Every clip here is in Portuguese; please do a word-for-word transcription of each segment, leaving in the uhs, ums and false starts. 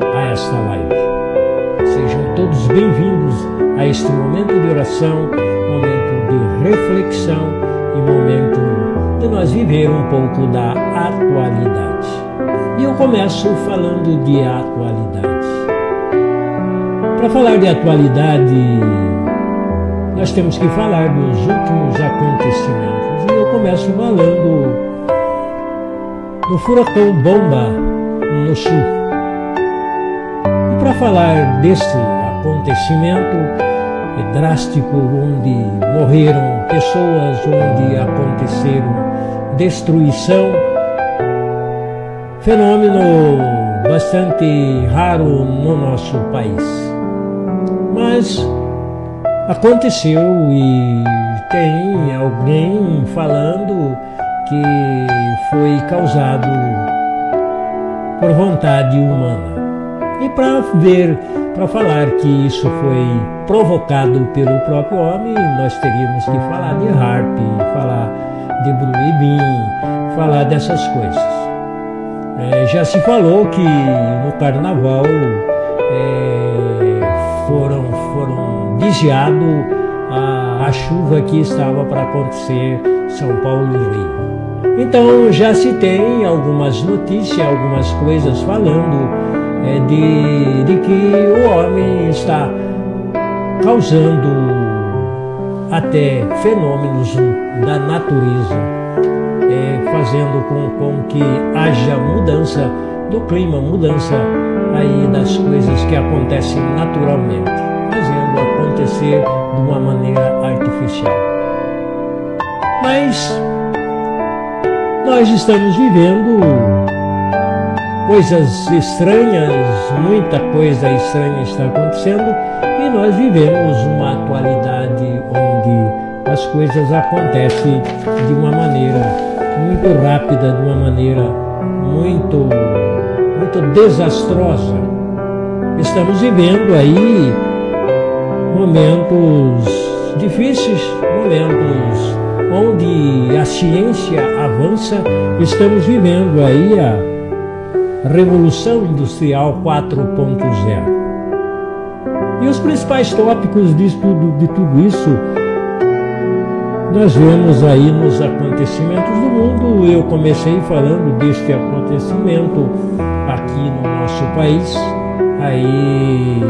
a esta live. Sejam todos bem-vindos a este momento de oração, momento de reflexão e momento de nós viver um pouco da atualidade. E eu começo falando de atualidade. Para falar de atualidade, nós temos que falar dos últimos acontecimentos. E eu começo falando do furacão Bomba no sul. E para falar desse acontecimento drástico, onde morreram pessoas, onde aconteceram destruição, fenômeno bastante raro no nosso país. Mas aconteceu e tem alguém falando que foi causado por vontade humana. E para ver, para falar que isso foi provocado pelo próprio homem, nós teríamos que falar de harp, falar de Bruibim, falar dessas coisas. É, já se falou que no carnaval é, foram, foram desviado a, a chuva que estava para acontecer em São Paulo e Rio. Então já se tem algumas notícias, algumas coisas falando é, de, de que o homem está causando até fenômenos da natureza, é, fazendo com, com que haja mudança do clima, mudança aí das coisas que acontecem naturalmente, fazendo acontecer de uma maneira artificial. Mas nós estamos vivendo coisas estranhas, muita coisa estranha está acontecendo e nós vivemos uma atualidade onde as coisas acontecem de uma maneira muito rápida, de uma maneira muito, muito desastrosa. Estamos vivendo aí momentos difíceis, momentos onde a ciência avança. Estamos vivendo aí a Revolução Industrial quatro ponto zero. E os principais tópicos de tudo, de tudo isso nós vemos aí nos acontecimentos do mundo. Eu comecei falando deste acontecimento aqui no nosso país, aí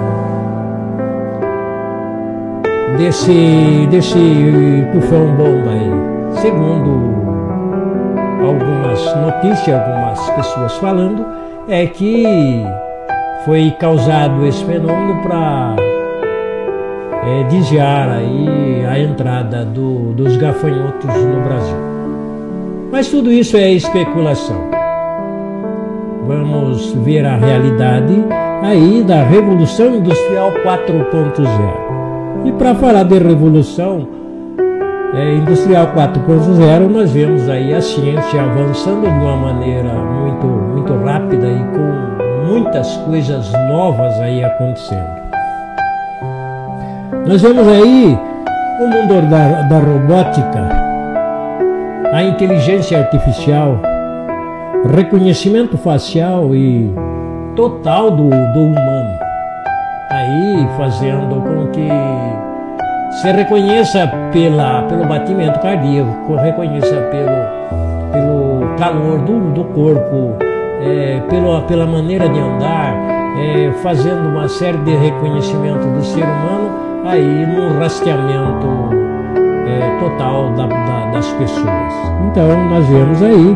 desse, desse tufão bomba aí. Segundo algumas notícias, algumas pessoas falando, é que foi causado esse fenômeno para é, desviar aí a entrada do, dos gafanhotos no Brasil. Mas tudo isso é especulação. Vamos ver a realidade aí da Revolução Industrial quatro ponto zero. E para falar de Revolução é, Industrial quatro ponto zero, nós vemos aí a ciência avançando de uma maneira muito, muito rápida e com muitas coisas novas aí acontecendo. Nós vemos aí o mundo da, da robótica, a inteligência artificial, reconhecimento facial e total do, do humano, aí fazendo com que se reconheça pela, pelo batimento cardíaco, reconheça pelo, pelo calor do, do corpo, é, pela, pela maneira de andar, é, fazendo uma série de reconhecimento do ser humano, aí num rastreamento é, total da, da, das pessoas. Então nós vemos aí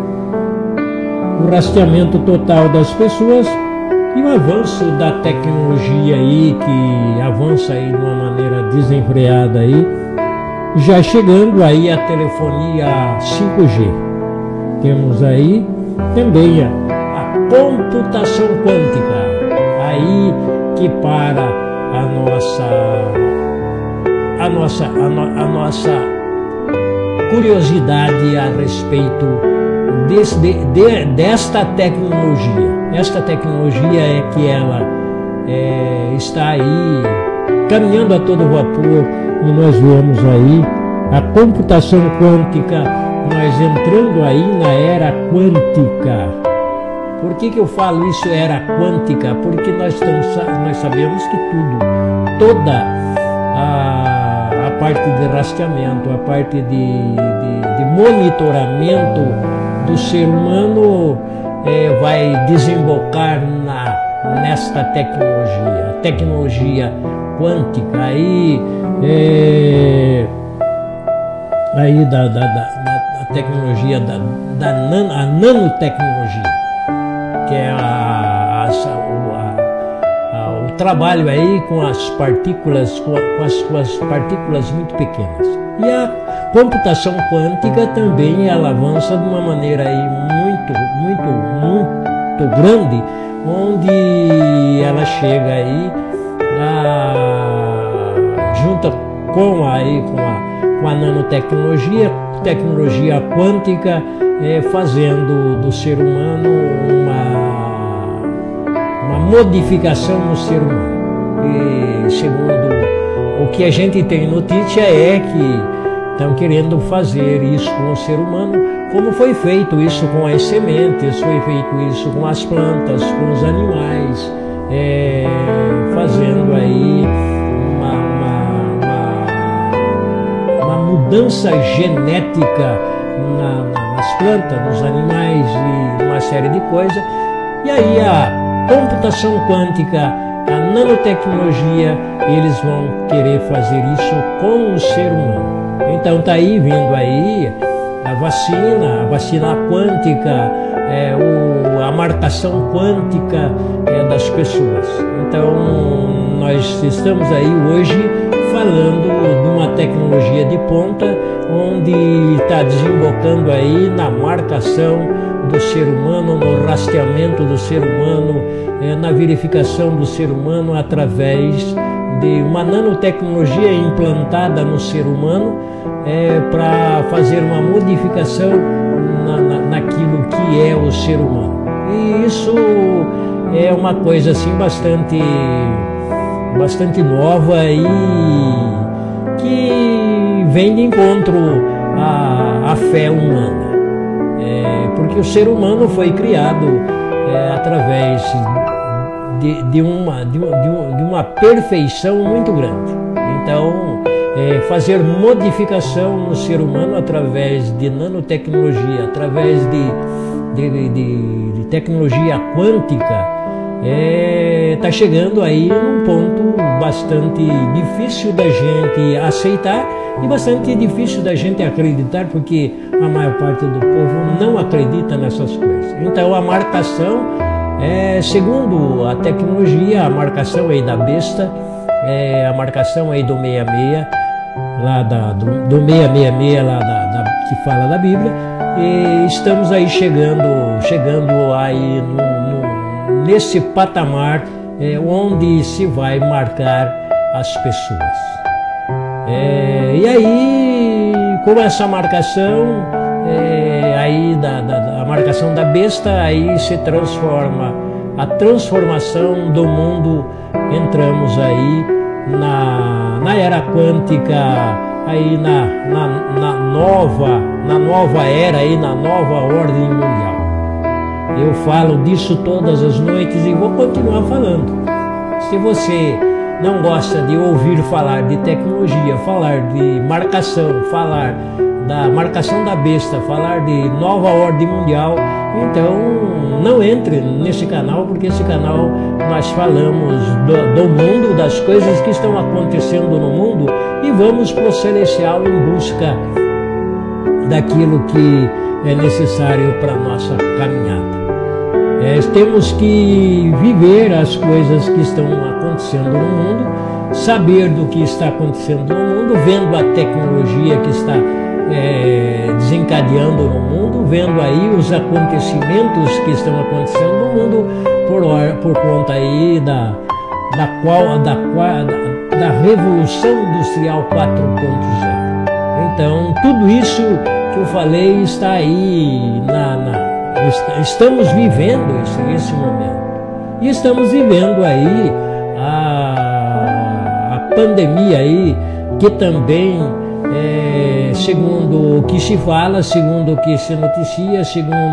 o rastreamento total das pessoas e o avanço da tecnologia aí, que avança aí de uma maneira desenfreada aí, já chegando aí a telefonia cinco G. Temos aí também a, a computação quântica, aí que para a nossa, a nossa, a, no, a nossa curiosidade a respeito desse, de, de, desta tecnologia. Esta tecnologia é que ela é, está aí caminhando a todo vapor e nós vemos aí a computação quântica, nós entrando aí na era quântica. Por que que eu falo isso era quântica? Porque nós, estamos, nós sabemos que tudo, toda a, a parte de rastreamento, a parte de, de, de monitoramento do ser humano é, vai desembocar na, nesta tecnologia, tecnologia quântica, aí, é, aí da, da, da, da tecnologia, da, da nan, a nanotecnologia, que é a, a, a, a, o trabalho aí com as partículas, com, a, com, as, com as partículas muito pequenas. E a computação quântica também ela avança de uma maneira aí muito, muito, muito grande, onde ela chega aí a, junta com, aí, com, a, com a nanotecnologia, tecnologia quântica, é, fazendo do ser humano uma, uma modificação no ser humano. E segundo o que a gente tem notícia é que estão querendo fazer isso com o ser humano, como foi feito isso com as sementes, foi feito isso com as plantas, com os animais, é, fazendo aí uma, uma, uma, uma mudança genética na, nas plantas, nos animais e uma série de coisas. E aí a computação quântica, a nanotecnologia, eles vão querer fazer isso com o ser humano. Então tá aí vindo aí a vacina, a vacina quântica, é, o, a marcação quântica é, das pessoas. Então nós estamos aí hoje falando de uma tecnologia de ponta, onde está desembocando aí na marcação do ser humano, no rastreamento do ser humano, é, na verificação do ser humano através de uma nanotecnologia implantada no ser humano, é, para fazer uma modificação na, na, naquilo que é o ser humano. E isso é uma coisa assim bastante, bastante nova e que vem de encontro à, à fé humana. É, porque o ser humano foi criado é, através de, de, uma, de, de uma perfeição muito grande. Então, é, fazer modificação no ser humano através de nanotecnologia, através de, de, de, de tecnologia quântica, está é, chegando aí num ponto bastante difícil da gente aceitar e bastante difícil da gente acreditar, porque a maior parte do povo não acredita nessas coisas. Então a marcação, é, segundo a tecnologia, a marcação aí da besta, é, a marcação aí do seiscentos e sessenta e seis, lá da, do, do seiscentos e sessenta e seis lá da, da, que fala da Bíblia, e estamos aí chegando, chegando aí no, no, nesse patamar é, onde se vai marcar as pessoas. É, e aí, com essa marcação, é, aí da, da, da marcação da besta, aí se transforma a transformação do mundo. Entramos aí na, na era quântica, aí na, na, na nova, na nova era, aí na nova ordem mundial. Eu falo disso todas as noites e vou continuar falando. Se você não gosta de ouvir falar de tecnologia, falar de marcação, falar da marcação da besta, falar de nova ordem mundial, então não entre nesse canal, porque esse canal nós falamos do, do mundo, das coisas que estão acontecendo no mundo, e vamos para o celestial em busca daquilo que é necessário para a nossa caminhada. É, temos que viver as coisas que estão acontecendo no mundo, saber do que está acontecendo no mundo, vendo a tecnologia que está é, desencadeando no mundo, vendo aí os acontecimentos que estão acontecendo no mundo por, por conta aí da, da, qual, da, da, da Revolução Industrial quatro ponto zero. Então, tudo isso que eu falei está aí na... na estamos vivendo esse, esse momento. E estamos vivendo aí a, a pandemia aí, que também, é, segundo o que se fala, segundo o que se noticia, segundo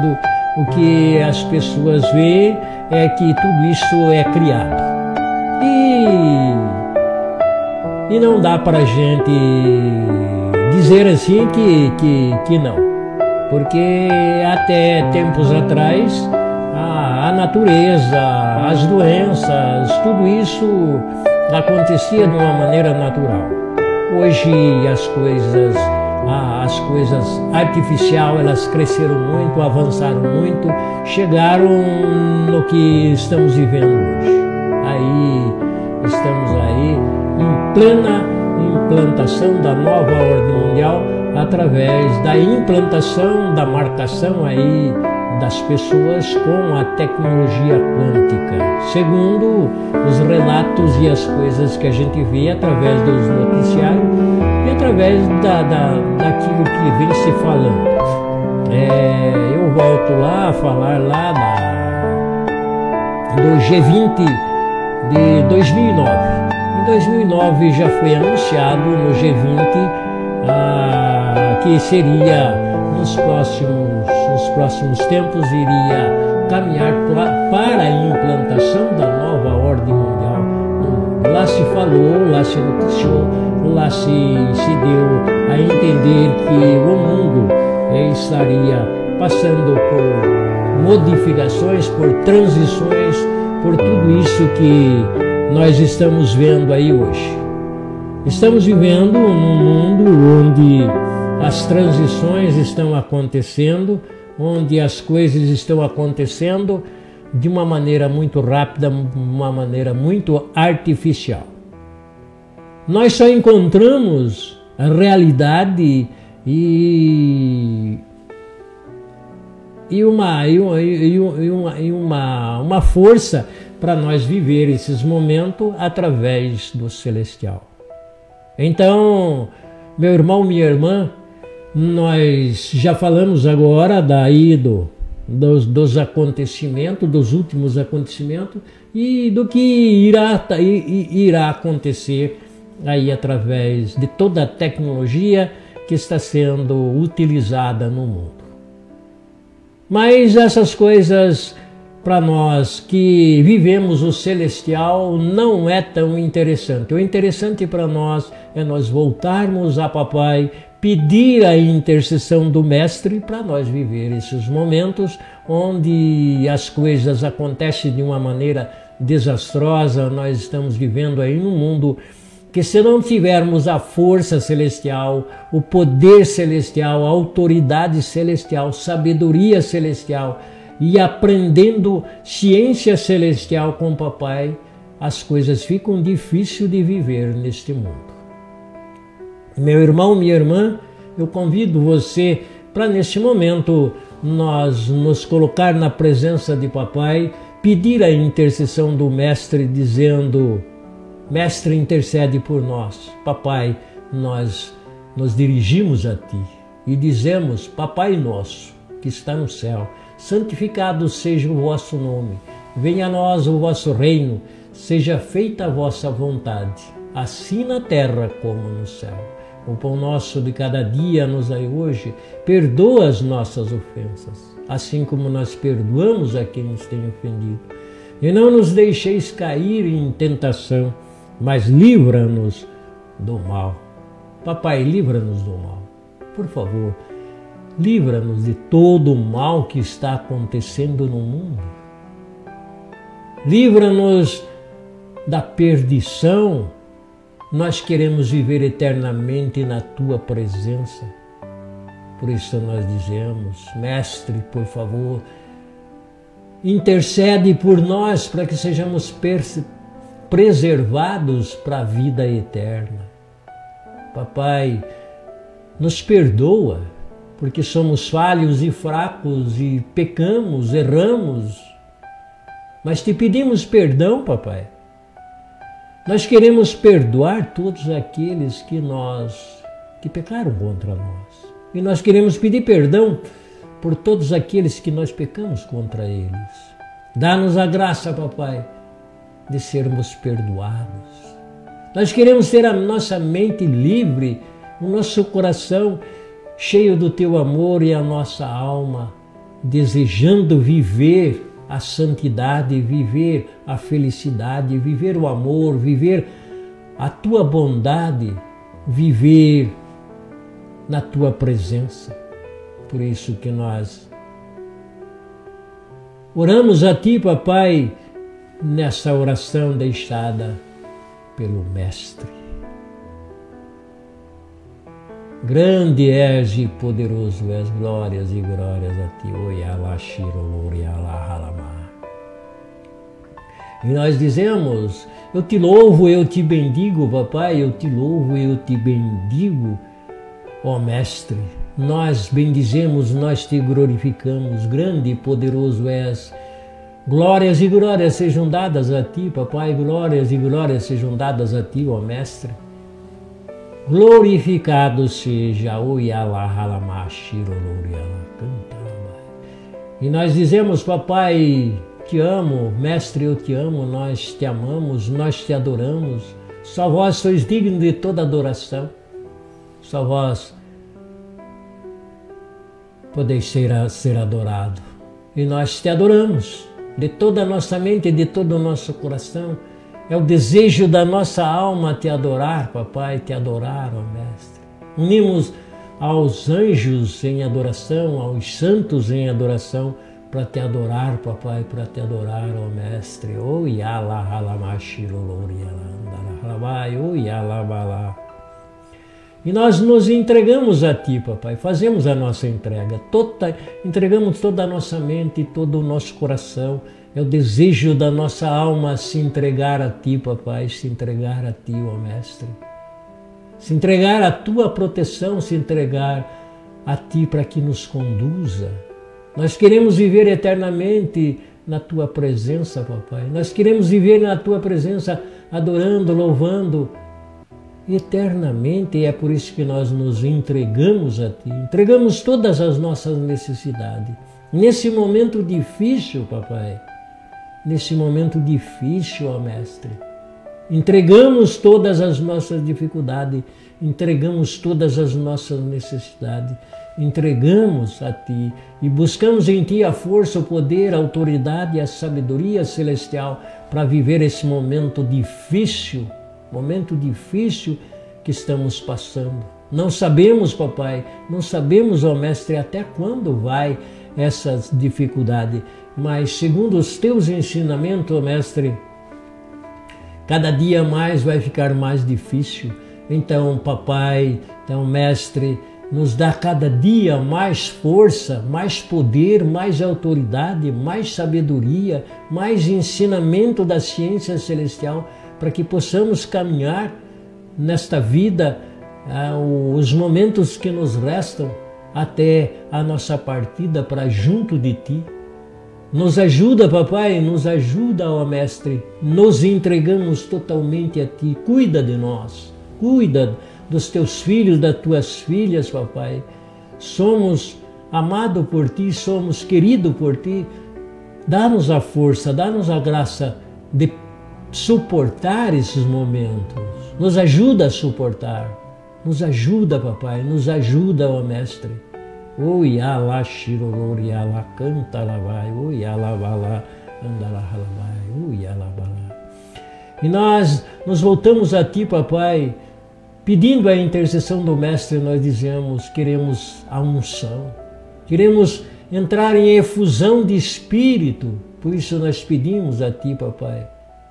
o que as pessoas veem é que tudo isso é criado. E, e não dá para a gente dizer assim que, que, que não. Porque até tempos atrás, a, a natureza, as doenças, tudo isso acontecia de uma maneira natural. Hoje as coisas, as coisas artificiais, elas cresceram muito, avançaram muito, chegaram no que estamos vivendo hoje. Aí estamos aí em plena implantação da nova ordem mundial através da implantação da marcação aí das pessoas com a tecnologia quântica, segundo os relatos e as coisas que a gente vê através dos noticiários e através da, da, daquilo que vem se falando. É, eu volto lá a falar lá da, do G vinte de dois mil e nove. Em dois mil e nove já foi anunciado no G vinte ah, que seria nos próximos, nos próximos tempos iria caminhar para a implantação da nova ordem mundial. Lá se falou, lá se noticiou, lá se, se deu a entender que o mundo estaria passando por modificações, por transições, por tudo isso que nós estamos vendo aí hoje. Estamos vivendo num mundo onde as transições estão acontecendo, onde as coisas estão acontecendo de uma maneira muito rápida, uma maneira muito artificial. Nós só encontramos a realidade e, e, uma, e, uma, e, uma, e uma, uma força para nós viver esses momentos através do celestial. Então, meu irmão, minha irmã, nós já falamos agora daí do, dos, dos acontecimentos, dos últimos acontecimentos e do que irá, irá acontecer aí através de toda a tecnologia que está sendo utilizada no mundo. Mas essas coisas, para nós que vivemos o celestial, não é tão interessante. O interessante para nós é nós voltarmos a papai, pedir a intercessão do Mestre para nós viver esses momentos onde as coisas acontecem de uma maneira desastrosa. Nós estamos vivendo aí num mundo que, se não tivermos a força celestial, o poder celestial, a autoridade celestial, sabedoria celestial e aprendendo ciência celestial com o papai, as coisas ficam difíceis de viver neste mundo. Meu irmão, minha irmã, eu convido você para, neste momento, nós nos colocar na presença de papai, pedir a intercessão do Mestre, dizendo: Mestre, intercede por nós. Papai, nós nos dirigimos a ti e dizemos: Papai nosso, que está no céu, santificado seja o vosso nome. Venha a nós o vosso reino. Seja feita a vossa vontade, assim na terra como no céu. O pão nosso de cada dia nos dai hoje. Perdoa as nossas ofensas, assim como nós perdoamos a quem nos tem ofendido. E não nos deixeis cair em tentação, mas livra-nos do mal. Papai, livra-nos do mal. Por favor, livra-nos de todo o mal que está acontecendo no mundo. Livra-nos da perdição. Nós queremos viver eternamente na tua presença. Por isso nós dizemos: Mestre, por favor, intercede por nós para que sejamos preservados para a vida eterna. Papai, nos perdoa, porque somos falhos e fracos e pecamos, erramos. Mas te pedimos perdão, papai. Nós queremos perdoar todos aqueles que nós que pecaram contra nós. E nós queremos pedir perdão por todos aqueles que nós pecamos contra eles. Dá-nos a graça, papai, de sermos perdoados. Nós queremos ter a nossa mente livre, o nosso coração cheio do teu amor e a nossa alma desejando viver a santidade, viver a felicidade, viver o amor, viver a tua bondade, viver na tua presença. Por isso que nós oramos a ti, papai, nessa oração deixada pelo Mestre. Grande és e poderoso és, glórias e glórias a ti. Oyala Shirolor Yala Halamá. E nós dizemos, eu te louvo, eu te bendigo, papai, eu te louvo, eu te bendigo, ó Mestre. Nós bendizemos, nós te glorificamos, grande e poderoso és. Glórias e glórias sejam dadas a ti, papai, glórias e glórias sejam dadas a ti, ó Mestre. Glorificado seja o Yala Halamá Shirolor Yala Cantarama. E nós dizemos, papai, te amo, Mestre, eu te amo, nós te amamos, nós te adoramos. Só vós sois digno de toda adoração. Só vós podeis ser, ser adorado. E nós te adoramos de toda a nossa mente e de todo o nosso coração. É o desejo da nossa alma te adorar, papai, te adorar, ó Mestre. Unimos aos anjos em adoração, aos santos em adoração, para te adorar, papai, para te adorar, ó Mestre. O Yala Halamá Shirolor Yala Andala, o Yala Balá. E nós nos entregamos a ti, papai, fazemos a nossa entrega, toda, entregamos toda a nossa mente, todo o nosso coração. É o desejo da nossa alma se entregar a ti, papai, se entregar a ti, ó Mestre. Se entregar à tua proteção, se entregar a ti para que nos conduza. Nós queremos viver eternamente na tua presença, papai. Nós queremos viver na tua presença adorando, louvando eternamente. E é por isso que nós nos entregamos a ti. Entregamos todas as nossas necessidades. Nesse momento difícil, papai, nesse momento difícil, ó Mestre, entregamos todas as nossas dificuldades, entregamos todas as nossas necessidades, entregamos a ti e buscamos em ti a força, o poder, a autoridade e a sabedoria celestial para viver esse momento difícil, momento difícil que estamos passando. Não sabemos, papai, não sabemos, ó Mestre, até quando vai essa dificuldade, mas segundo os teus ensinamentos, ó Mestre, cada dia mais vai ficar mais difícil. Então, papai, então, Mestre, nos dá cada dia mais força, mais poder, mais autoridade, mais sabedoria, mais ensinamento da ciência celestial, para que possamos caminhar nesta vida, ah, os momentos que nos restam até a nossa partida para junto de ti. Nos ajuda, papai, nos ajuda, ó Mestre. Nos entregamos totalmente a ti. Cuida de nós, cuida dos teus filhos, das tuas filhas, papai. Somos amados por ti, somos queridos por ti. Dá-nos a força, dá-nos a graça de suportar esses momentos. Nos ajuda a suportar. Nos ajuda, papai, nos ajuda, ó Mestre. O Yala Shirolor Yala canta lá vai, o Yala Balá, anda lá vai, o Yala Balá. E nós nos voltamos a ti, papai, pedindo a intercessão do Mestre. Nós dizemos, queremos a unção, queremos entrar em efusão de espírito. Por isso nós pedimos a ti, papai,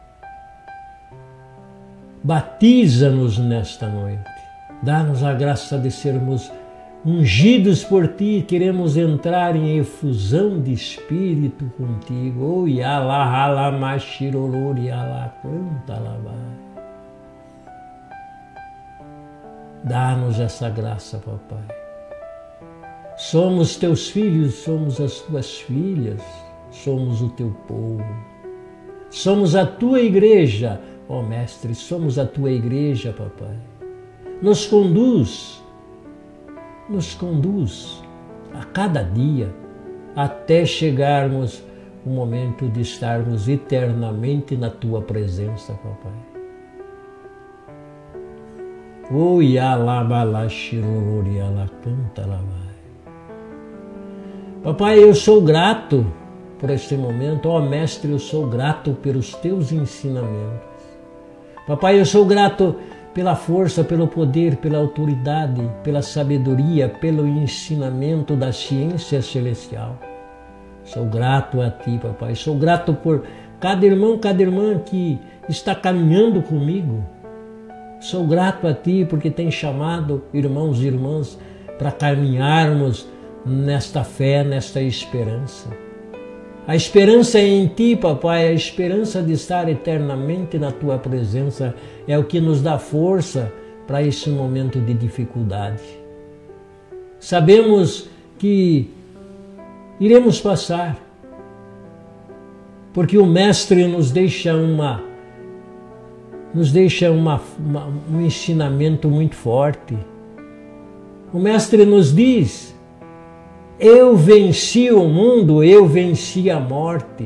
batiza-nos nesta noite, dá-nos a graça de sermos ungidos por ti. Queremos entrar em efusão de espírito contigo. O Yala Halamá Shirolor Yala canta lá vai. Dá-nos essa graça, papai. Somos teus filhos, somos as tuas filhas, somos o teu povo. Somos a tua igreja, ó Mestre, somos a tua igreja, papai. Nos conduz, nos conduz a cada dia até chegarmos o momento de estarmos eternamente na tua presença, papai. O Yala Balá Shirolor Yala canta lá vai. Papai, eu sou grato por este momento. Ó Mestre, eu sou grato pelos teus ensinamentos. Papai, eu sou grato pela força, pelo poder, pela autoridade, pela sabedoria, pelo ensinamento da ciência celestial. Sou grato a Ti, Papai. Sou grato por cada irmão, cada irmã que está caminhando comigo. Sou grato a Ti porque tem chamado irmãos e irmãs para caminharmos nesta fé, nesta esperança. A esperança é em Ti, Papai, a esperança de estar eternamente na Tua presença é o que nos dá força para esse momento de dificuldade. Sabemos que iremos passar, porque o Mestre nos deixa, uma, nos deixa uma, uma, um ensinamento muito forte. O Mestre nos diz: eu venci o mundo, eu venci a morte.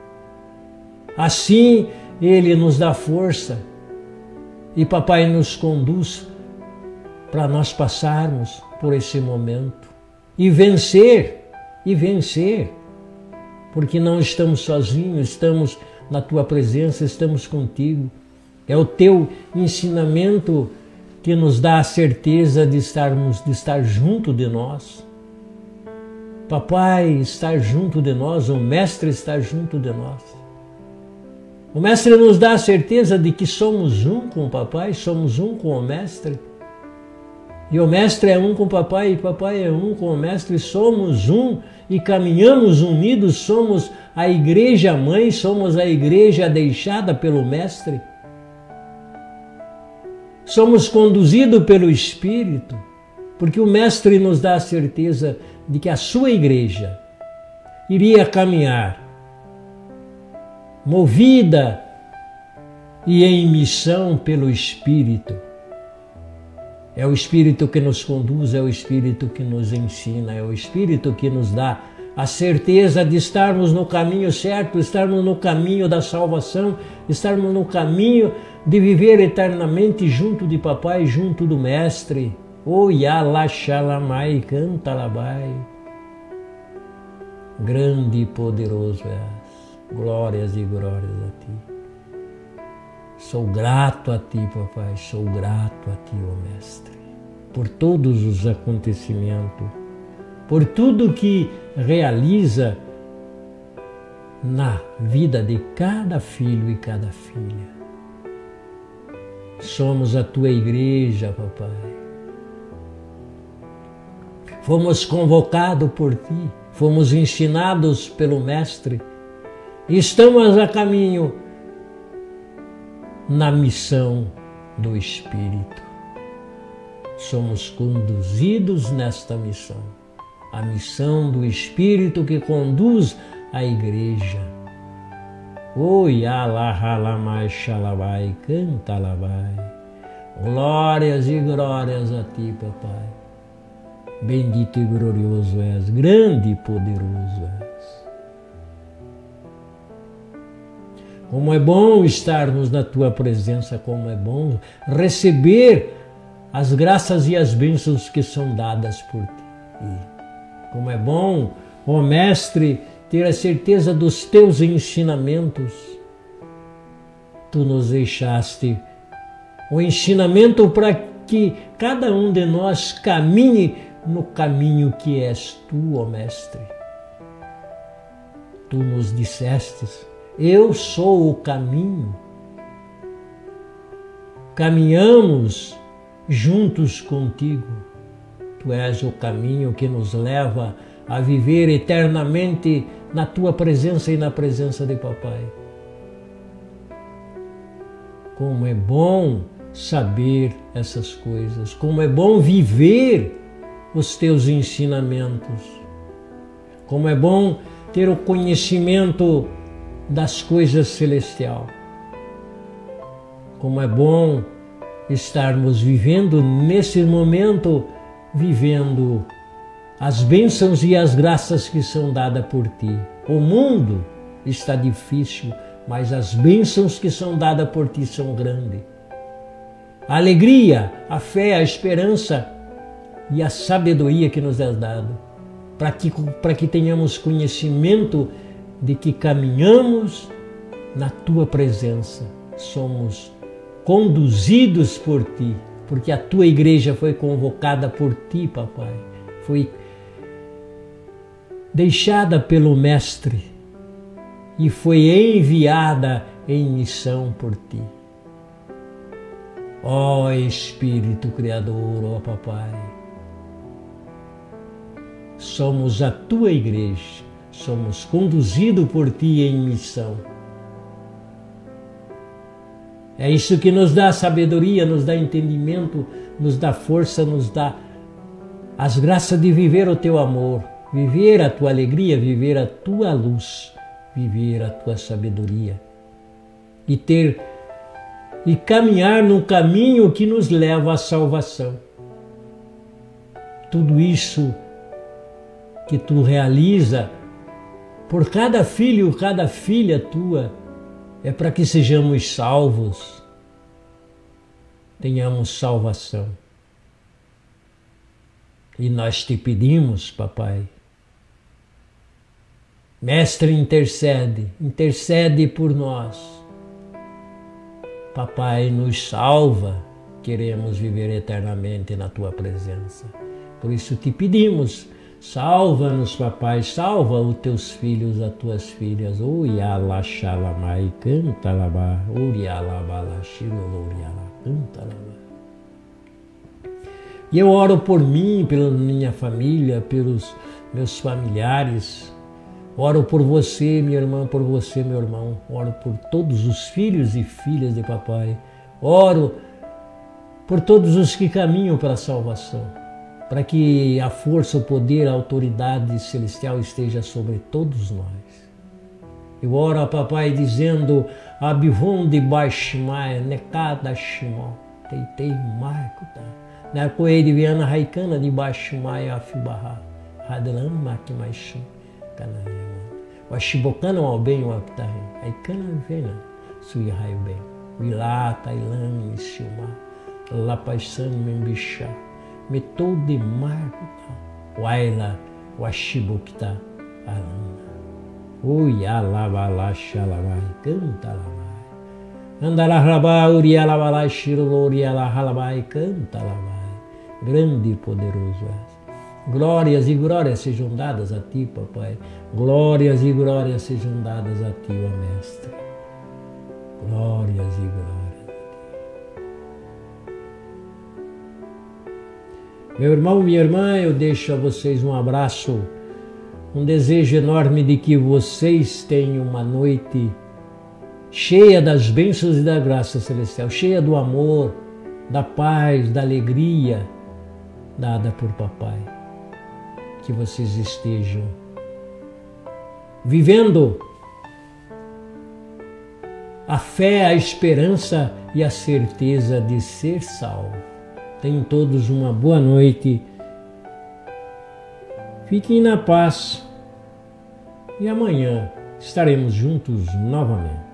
Assim Ele nos dá força e Papai nos conduz para nós passarmos por esse momento e vencer, e vencer, porque não estamos sozinhos, estamos na Tua presença, estamos contigo. É o Teu ensinamento que nos dá a certeza de estarmos, de estar junto de nós. Papai estar junto de nós, o Mestre estar junto de nós. O Mestre nos dá a certeza de que somos um com o Papai, somos um com o Mestre. E o Mestre é um com o Papai, e Papai é um com o Mestre, somos um e caminhamos unidos, somos a Igreja Mãe, somos a Igreja deixada pelo Mestre. Somos conduzidos pelo Espírito, porque o Mestre nos dá a certeza de que a sua igreja iria caminhar movida e em missão pelo Espírito. É o Espírito que nos conduz, é o Espírito que nos ensina, é o Espírito que nos dá a certeza de estarmos no caminho certo, estarmos no caminho da salvação, estarmos no caminho de viver eternamente junto de Papai, junto do Mestre. O Yala Shalamai Cantalabai. Grande e poderoso és, glórias e glórias a Ti. Sou grato a Ti, Papai, sou grato a Ti, ó Mestre, por todos os acontecimentos, por tudo que realiza na vida de cada filho e cada filha. Somos a Tua igreja, Papai. Fomos convocados por Ti, fomos ensinados pelo Mestre e estamos a caminho na missão do Espírito. Somos conduzidos nesta missão, a missão do Espírito que conduz a igreja. Oi, alahalamai xalabai, cantalabai. Glórias e glórias a Ti, Papai. Bendito e glorioso és, grande e poderoso és. Como é bom estarmos na Tua presença, como é bom receber as graças e as bênçãos que são dadas por Ti. Como é bom, ó Mestre, ter a certeza dos Teus ensinamentos. Tu nos deixaste o ensinamento para que cada um de nós caminhe no caminho que és Tu, ó Mestre. Tu nos dissestes: eu sou o caminho. Caminhamos juntos contigo. Tu és o caminho que nos leva a viver eternamente na Tua presença e na presença de Papai. Como é bom saber essas coisas, como é bom viver os Teus ensinamentos, como é bom ter o conhecimento das coisas celestiais, como é bom estarmos vivendo nesse momento, vivendo as bênçãos e as graças que são dadas por Ti. O mundo está difícil, mas as bênçãos que são dadas por Ti são grandes. A alegria, a fé, a esperança e a sabedoria que nos és dado para que, para que tenhamos conhecimento de que caminhamos na Tua presença, somos conduzidos por Ti, porque a Tua igreja foi convocada por Ti, Papai, foi deixada pelo Mestre e foi enviada em missão por Ti. Ó Espírito Criador, ó Papai, somos a Tua igreja, somos conduzidos por Ti em missão. É isso que nos dá sabedoria, nos dá entendimento, nos dá força, nos dá as graças de viver o Teu amor, viver a Tua alegria, viver a Tua luz, viver a Tua sabedoria e ter e caminhar no caminho que nos leva à salvação. Tudo isso que Tu realiza por cada filho, cada filha Tua, é para que sejamos salvos, tenhamos salvação. E nós Te pedimos, Papai, Mestre, intercede, intercede por nós. Papai, nos salva, queremos viver eternamente na Tua presença. Por isso Te pedimos, salva-nos, Papai, salva os Teus filhos, as Tuas filhas. Uriala xalamai, canta labá, uriala bala, xirolo, uriala, canta labá. E eu oro por mim, pela minha família, pelos meus familiares. Oro por você, minha irmã, por você, meu irmão. Oro por todos os filhos e filhas de Papai. Oro por todos os que caminham para a salvação, para que a força, o poder, a autoridade celestial esteja sobre todos nós. Eu oro a Papai dizendo: Abivon de Baixmai, Nekada Shimon, Teitei Markuta, Narcoei Viana Raikana de Baixmai Afibarra, Radlan Makimaishim, Canaia, Washibokana ao bem o Aptarim, Aikana Vena, Sui Raio Bem, Vilata, Ilan, Ishima, Lapaisan Membisha, Metou de Markuta, Waila, Washibokta, Arana. Ui, alabala, xalamai, canta lamai. Andala rabá, uri alabala, xirolo, uri alabai, canta lamai. Grande e poderoso és. Glórias e glórias sejam dadas a Ti, Papai. Glórias e glórias sejam dadas a Ti, ó Mestre. Glórias e glórias a Ti. Meu irmão, minha irmã, eu deixo a vocês um abraço, um desejo enorme de que vocês tenham uma noite cheia das bênçãos e da graça celestial, cheia do amor, da paz, da alegria dada por Papai. Que vocês estejam vivendo a fé, a esperança e a certeza de ser salvo. Tenham todos uma boa noite. Fiquem na paz e amanhã estaremos juntos novamente.